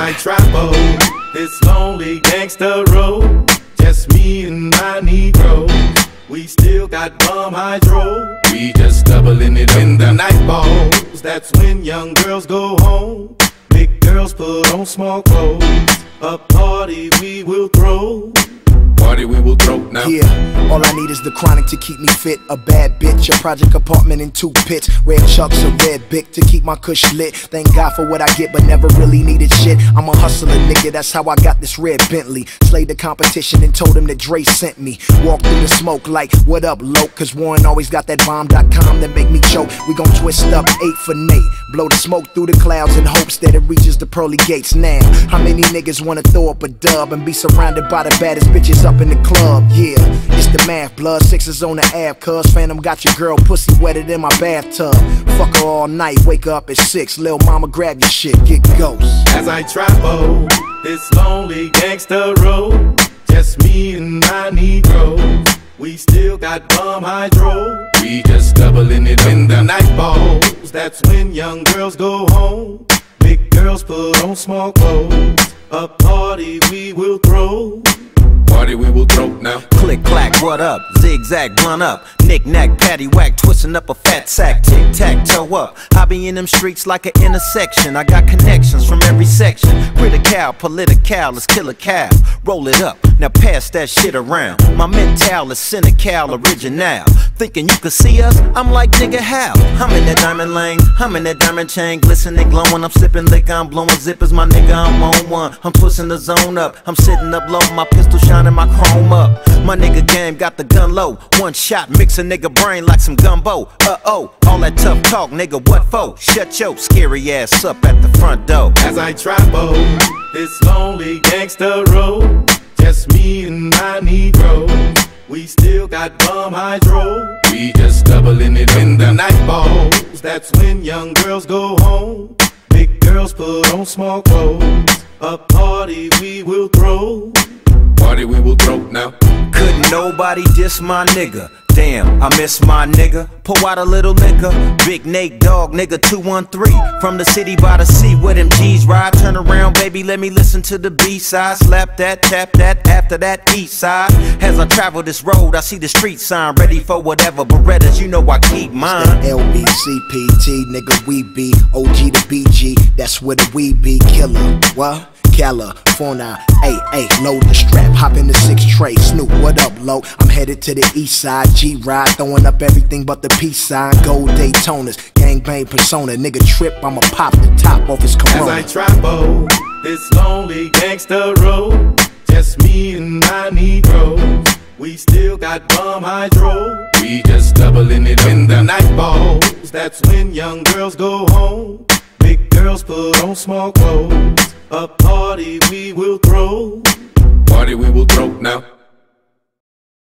I travel this lonely gangster road, just me and my negroes. We still got bum hydro. We just doubling it in the night balls. That's when young girls go home. Big girls put on small clothes. A party we will throw. Party we will throw now. Yeah, all I need is the chronic to keep me fit. A bad bitch, a project apartment in 2 pits. Red chucks, a red bic to keep my kush lit. Thank God for what I get, but never really needed shit. I'm a hustler, nigga, that's how I got this red Bentley. Slayed the competition and told him that Dre sent me. Walk through the smoke like, what up, loc? Cause Warren always got that bomb.com that make me choke. We gon' twist up 8 for Nate. Blow the smoke through the clouds in hopes that it reaches the pearly gates now. How many niggas wanna throw up a dub and be surrounded by the baddest bitches up in the club? Yeah, it's the math, blood. 6's on the app, cuz Phantom got your girl pussy wetted in my bathtub. Fuck her all night, wake up at 6. Lil' mama grab your shit, get ghost. As I travel this lonely gangster road, just me and my negroes. We still got bum hydro. We just doubling it in the night balls. That's when young girls go home. Big girls put on small clothes. A party we will throw. Party we will throw now. Click clack, what up? Zigzag, blunt up. Knick knack, patty whack, twisting up a fat sack. Tic tac, toe up. I be in them streets like an intersection. I got connections from every section. Critical, political, let's kill a cow. Roll it up, now pass that shit around. My mental is cynical, original. Thinking you could see us? I'm like, nigga, how? I'm in that diamond lane, I'm in that diamond chain, glistening, glowing. I'm sipping liquor, I'm blowing zippers, my nigga, I'm on one. I'm twisting the zone up, I'm sitting up low, my pistol shining, my chrome up. My nigga game got the gun low. One shot, mix a nigga brain like some gumbo. Uh-oh, all that tough talk, nigga, what for? Shut your scary ass up at the front door. As I travel this lonely gangster road, just me and my negroes. We still got bum hydro. We just doubling it in the night balls. That's when young girls go home. Big girls put on small clothes. A party we will throw. Party we will throw now. Couldn't nobody diss my nigga. Damn, I miss my nigga. Pour out a little liquor. Big Nate Dogg, nigga 213. From the city by the sea where them G's ride. Turn around, baby, let me listen to the B-side. Slap that, tap that, after that east side. As I travel this road, I see the street sign. Ready for whatever, Berettas, you know I keep mine. LBCPT, nigga, we be OG to BG. That's where the we be. Killer, what? California, ay, load the strap, hop in the 6 tray. Snoop, what up, low? I'm headed to the east side, G-Ride, throwing up everything but the peace sign. Gold Daytonas, gangbang persona, nigga trip, I'ma pop the top off his Corona. As I travel this lonely gangster road, just me and my negroes. We still got bum hydro. We just doubling it in the night balls. That's when young girls go home. Big girls put on small clothes. A party we will throw. Party we will throw now.